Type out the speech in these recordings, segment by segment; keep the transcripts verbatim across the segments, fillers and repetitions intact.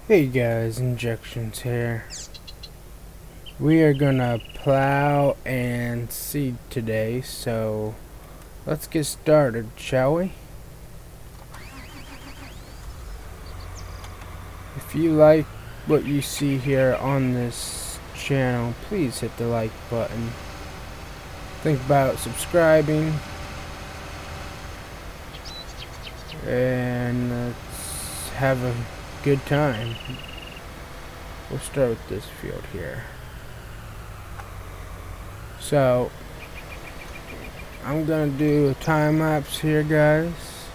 Hey guys, Injections here. We are gonna plow and seed today, so let's get started, shall we? If you like what you see here on this channel, please hit the like button. Think about subscribing, and let's have a good time. We'll start with this field here. So I'm gonna do a time lapse here, guys.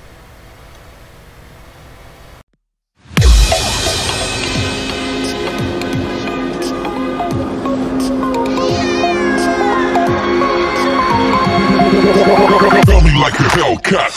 Feel me like a Hellcat.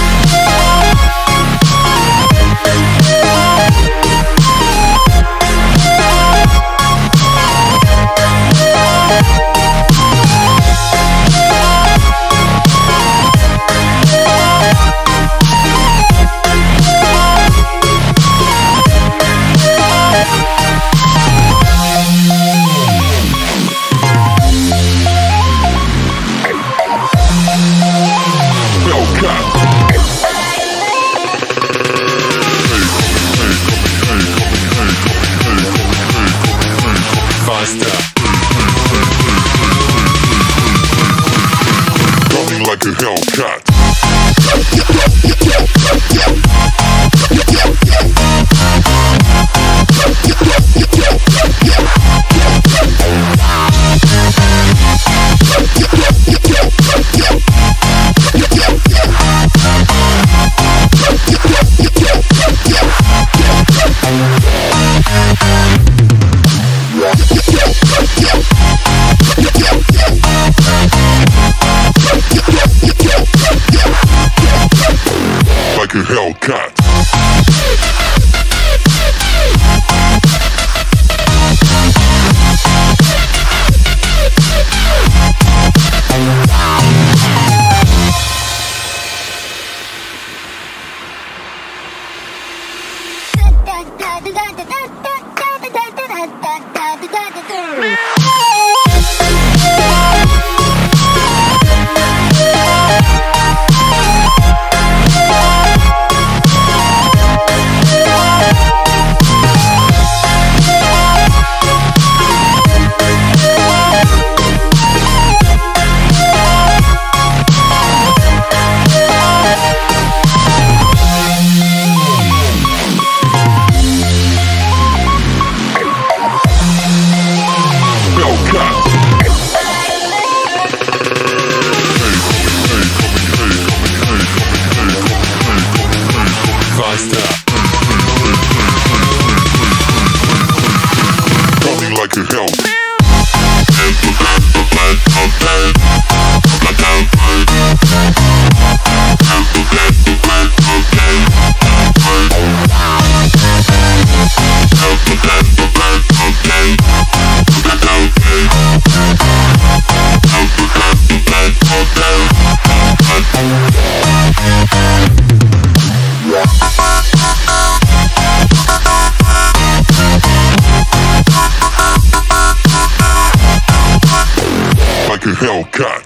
Running like a Hellcat. Like a Hellcat. Running like a hell. Like a Hellcat.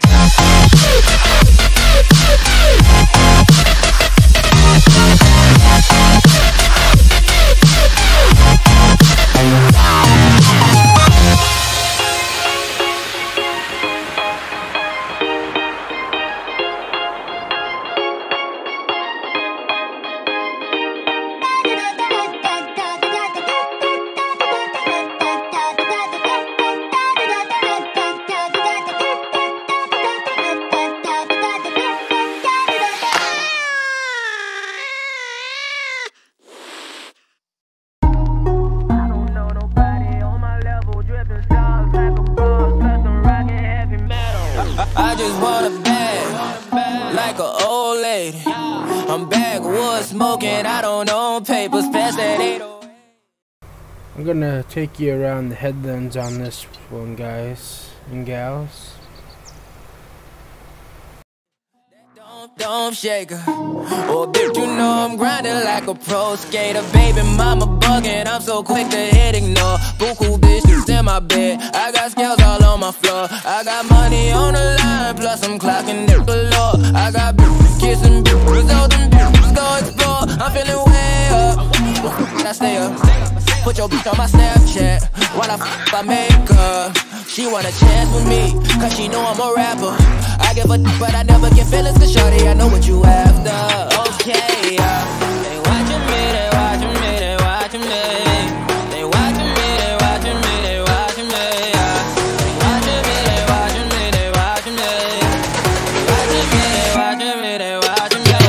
I just want a bag, like an old lady. I'm backwoods smoking, I don't own papers, past that eight oh eight. I'm gonna take you around the headlands on this one, guys and gals. Don't shake her. Oh, bitch, you know I'm grinding like a pro skater. Baby mama bugging, I'm so quick to hit ignore. Buku bitches in my bed, I got scales all on my floor. I got money on the line, plus I'm clocking it galore. I got bitches kissing bitches, all them bitches go explore. I'm feeling way up, I stay up. Put your bitch on my Snapchat while I f*** I make her. She want a chance with me, cause she know I'm a rapper. I give a d***, but I never get feelings, cause shawty, I know what you after. Okay, yeah. They watching me, they watching me, they watching me. They watching me, they watching me, they watching me, yeah. They watching me, they watching me, they watching me. They watching me, they watching me, they watching me.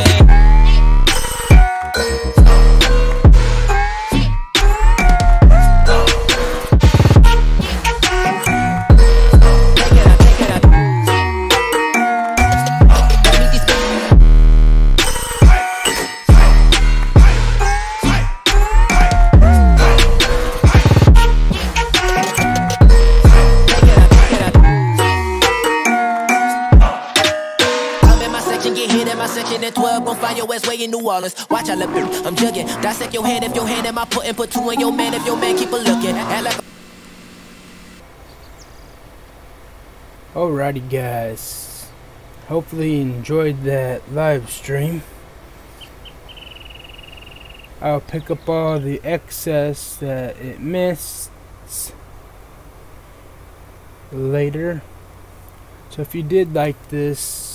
At twelve, gon' find your ass way in New Orleans. Watch I look, I'm jugging. Dissect your hand if your hand in my putting. Put two in your man if your man keep a looking. Act like Alrighty guys, hopefully you enjoyed that live stream. I'll pick up all the excess that it missed later. So if you did like this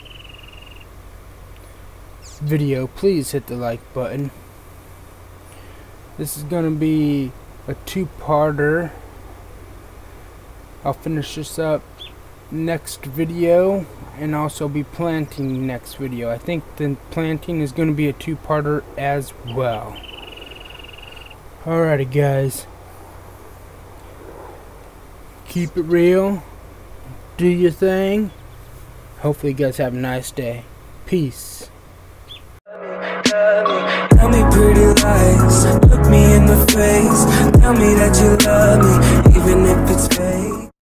video, please hit the like button. This is gonna be a two-parter. I'll finish this up next video and also be planting next video. I think the planting is gonna be a two-parter as well. Alrighty guys, keep it real, do your thing. Hopefully you guys have a nice day. Peace. Tell me pretty lies, look me in the face. Tell me that you love me, even if it's fake.